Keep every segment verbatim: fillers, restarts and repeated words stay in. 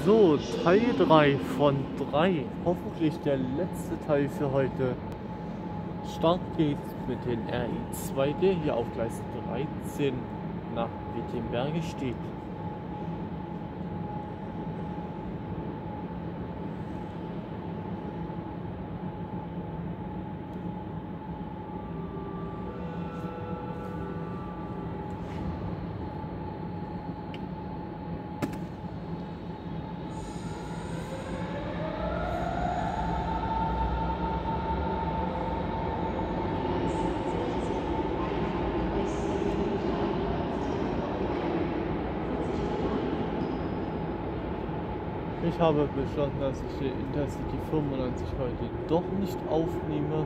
So, Teil drei von drei. Hoffentlich der letzte Teil für heute. Start geht's mit den R I zwei, der hier auf Gleis dreizehn nach Wittenberge steht. Ich habe beschlossen, dass ich den Intercity fünfundneunzig heute doch nicht aufnehme.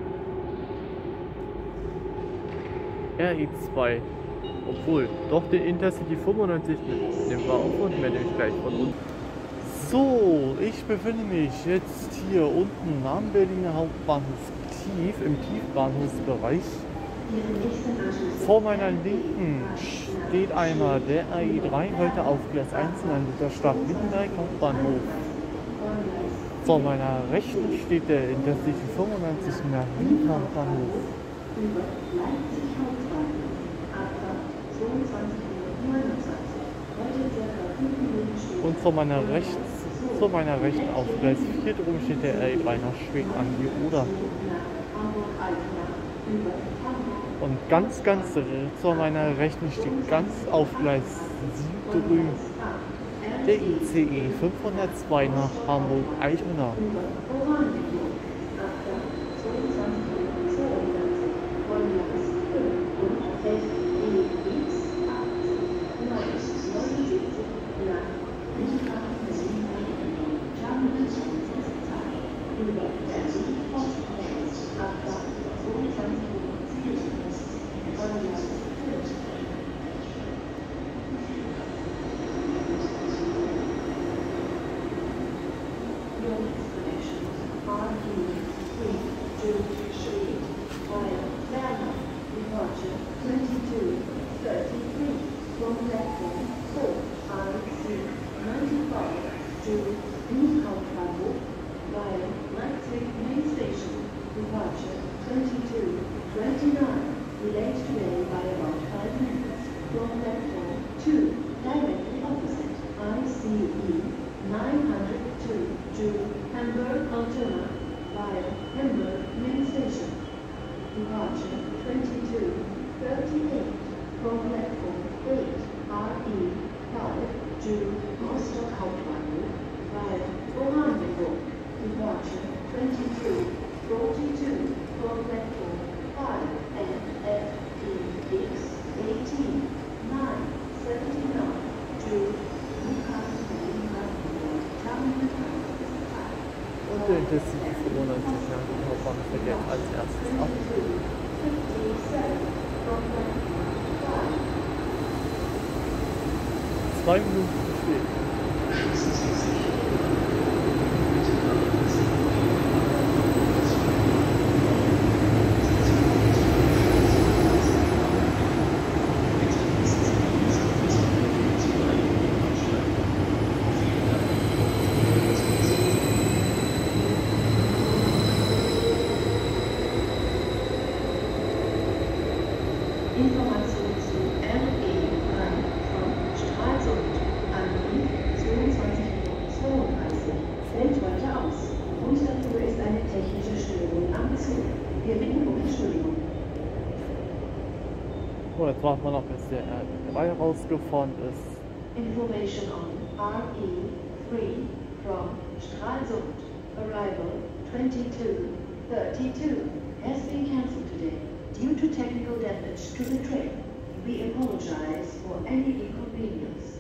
R I zwei. Obwohl, doch den Intercity fünfundneunzig nehmen wir auf und werde ich gleich von unten. So, ich befinde mich jetzt hier unten am Berliner Hauptbahnhof tief, im Tiefbahnhofsbereich. Vor meiner Linken steht einmal der R I drei, heute auf Gleis eins an der Stadt Wittenberg Hauptbahnhof. Vor meiner Rechten steht der Intercity fünfundneunzig nach Wien Hauptbahnhof. Und vor meiner Rechts, vor meiner Rechten auf Gleis vier drum steht der R I drei nach Schwedt an die Oder. Und ganz, ganz zu meiner Rechten steht ganz auf Gleis sieben drüben der I C E fünfhundertzwei nach Hamburg-Altona. Der Intercity fünfundneunzig nach dem Hauptbahnhof fährt jetzt als erstes ab. Zwei Minuten zu spät. Informationen zu R E drei von Stralsund an Wien zweiundzwanzig Uhr zweiunddreißig fällt heute aus. Grund dafür ist eine technische Störung am Zug. Wir bitten um Entschuldigung. So, jetzt warten wir noch, bis der R I drei rausgefahren ist. Information on R E three from Stralsund. Arrival twenty-two thirty-two has been cancelled today. Due to technical damage to the train, we apologize for any inconvenience.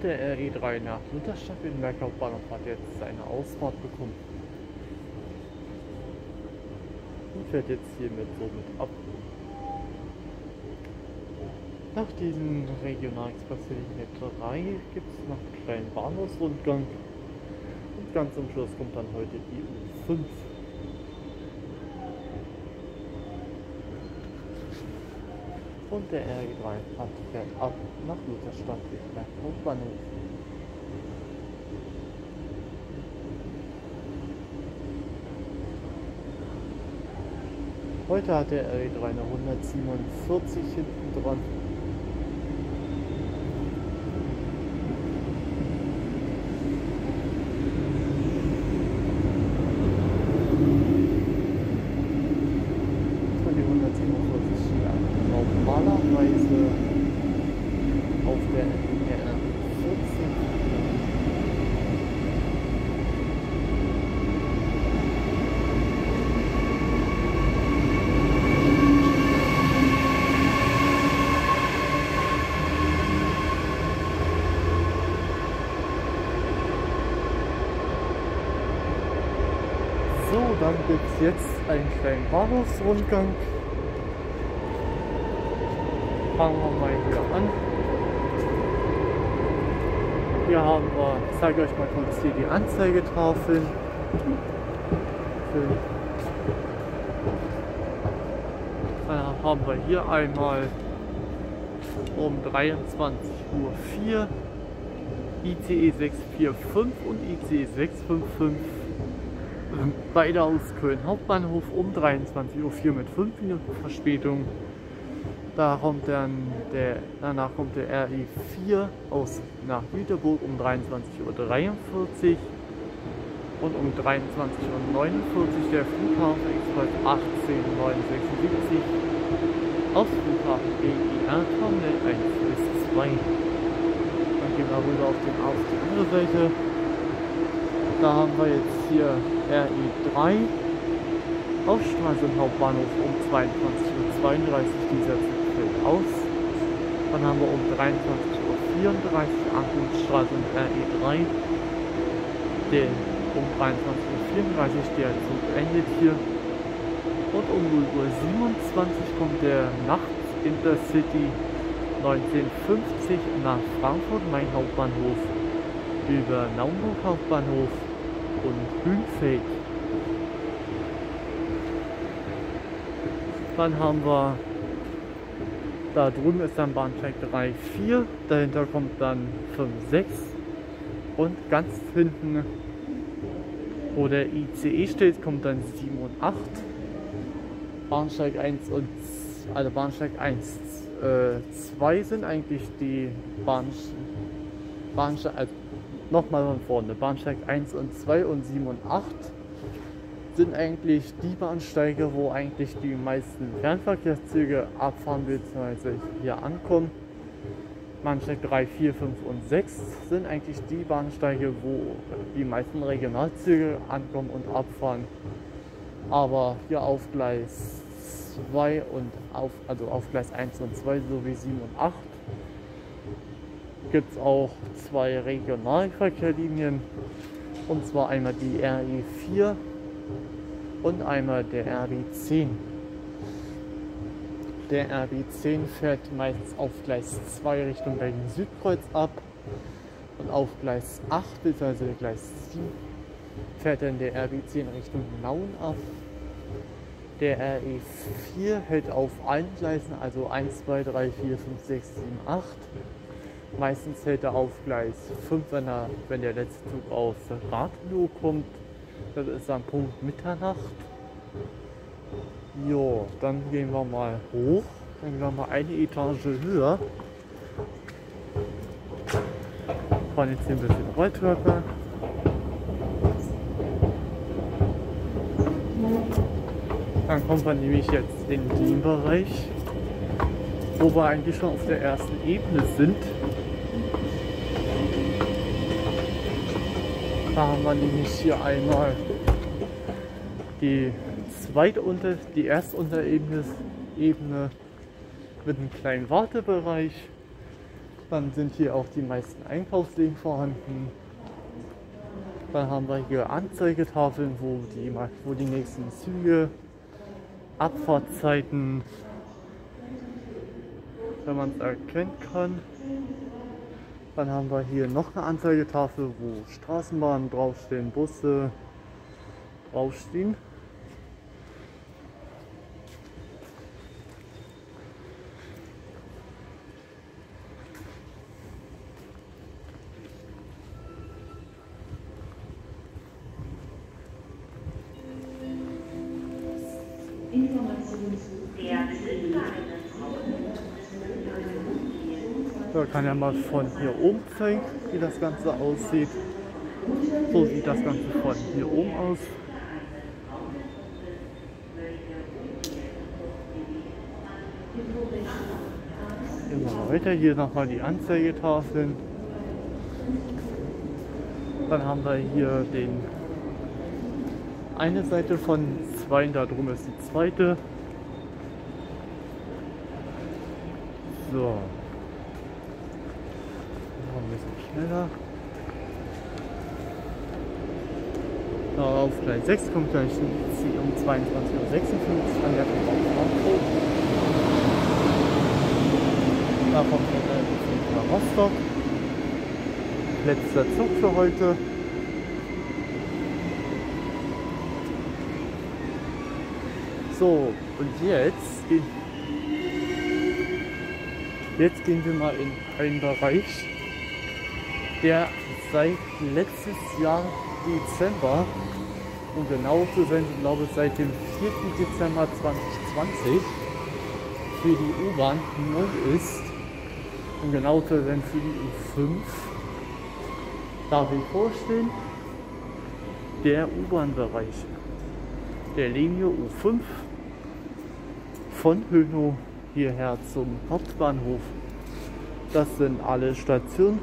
der R E drei nach Lutherstadt in Hauptbahnhof hat jetzt seine Ausfahrt bekommen. Und fährt jetzt hiermit somit ab. Nach diesem Regionalexpress-Linie drei gibt es noch einen kleinen Bahnhofsrundgang. Und ganz zum Schluss kommt dann heute die U fünf. Und der R E drei hat fährt ab nach Lutherstadt in Hauptbahnhof. Heute hat der R E drei eine hundertsiebenundvierzig hinten dran. Und die hundertsiebenundvierzig normalerweise auf der R vierzehn. So, dann gibt es jetzt einen kleinen Bahnhofsrundgang. Fangen wir mal hier an. Hier haben wir, ich zeige euch mal kurz hier die Anzeigetafeln. Dann haben wir hier einmal um dreiundzwanzig Uhr vier I C E sechs vier fünf und I C E sechs fünf fünf. Beide aus Köln Hauptbahnhof um dreiundzwanzig Uhr vier mit fünf Minuten Verspätung. Da kommt dann der, danach kommt der R E vier aus nach Jüterburg um dreiundzwanzig Uhr dreiundvierzig und um dreiundzwanzig Uhr neunundvierzig der Flughafen Express achtzehn neun sechsundsiebzig aus Flughafen B I R Terminal eins bis zwei. Dann gehen wir rüber auf, den, auf die andere Seite. Da haben wir jetzt hier R E drei auf Straße und Hauptbahnhof um zweiundzwanzig Uhr zweiunddreißig, dieser Zug fällt aus. Dann haben wir um dreiundzwanzig Uhr vierunddreißig Ankunftsstraße und R E drei, der um dreiundzwanzig Uhr vierunddreißig, der Zug endet hier. Und um null Uhr siebenundzwanzig kommt der Nacht-Intercity neunzehnhundertfünfzig nach Frankfurt Main Hauptbahnhof über Naumburg Hauptbahnhof und Hünfeld. Dann haben wir, da drüben ist dann Bahnsteig drei vier, dahinter kommt dann fünf sechs und ganz hinten, wo der I C E steht, kommt dann sieben und acht. Bahnsteig eins und also Bahnsteig eins, zwei sind eigentlich die Bahn, Bahnsteig, also nochmal von vorne, Bahnsteig eins und zwei und sieben und acht sind eigentlich die Bahnsteige, wo eigentlich die meisten Fernverkehrszüge abfahren bzw. hier ankommen. Bahnsteig drei, vier, fünf und sechs sind eigentlich die Bahnsteige, wo die meisten Regionalzüge ankommen und abfahren. Aber hier auf Gleis zwei und auf, also auf Gleis eins und zwei sowie sieben und acht gibt es auch zwei Regionalverkehrslinien, und zwar einmal die R E vier und einmal der R E zehn. Der R E zehn fährt meistens auf Gleis zwei Richtung Berlin-Südkreuz ab und auf Gleis acht bzw. Gleis sieben fährt dann der R E zehn Richtung Nauen ab. Der R E vier hält auf allen Gleisen, also eins, zwei, drei, vier, fünf, sechs, sieben, acht. Meistens hält er auf Gleis fünf, wenn, er, wenn der letzte Zug aus Rathenow kommt. Das ist dann Punkt Mitternacht. Jo, dann gehen wir mal hoch. Dann gehen wir mal eine Etage höher. Fahren jetzt hier ein bisschen Rolltreppe. Dann kommt man nämlich jetzt in den Bereich, wo wir eigentlich schon auf der ersten Ebene sind. Da haben wir nämlich hier einmal die zweite Unter, die erste Unterebene Ebene mit einem kleinen Wartebereich. Dann sind hier auch die meisten Einkaufswegen vorhanden. Dann haben wir hier Anzeigetafeln, wo die, wo die nächsten Züge, Abfahrtzeiten, wenn man es erkennen kann. Dann haben wir hier noch eine Anzeigetafel, wo Straßenbahnen draufstehen, Busse draufstehen. So, kann ja mal von hier oben zeigen, wie das Ganze aussieht. So sieht das Ganze von hier oben aus. Immer weiter, hier nochmal die Anzeigetafeln. Dann haben wir hier den eine Seite von zwei, da drum ist die zweite. So. Noch ein bisschen schneller. So, auf Gleis sechs kommt gleich um zweiundzwanzig Uhr sechsundfünfzig an der Frankfurt. Da kommt der nach Rostock. Letzter Zug für heute. So, und jetzt gehen, jetzt gehen wir mal in einen Bereich, der seit letztes Jahr Dezember, um genau zu sein, ich glaube seit dem vierten Dezember zweitausendzwanzig für die U-Bahn neu ist, um genau zu sein für die U fünf. Darf ich vorstellen, der U-Bahn-Bereich der Linie U fünf von Hönow hierher zum Hauptbahnhof. Das sind alle Stationen.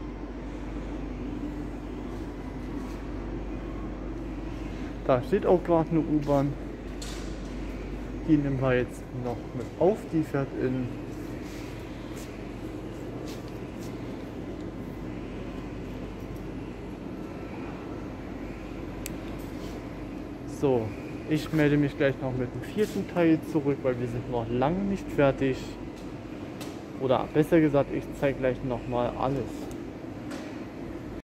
Da steht auch gerade eine U-Bahn. Die nehmen wir jetzt noch mit auf. Die fährt in So, ich melde mich gleich noch mit dem vierten Teil zurück, weil wir sind noch lange nicht fertig. Oder besser gesagt, ich zeige gleich noch mal alles.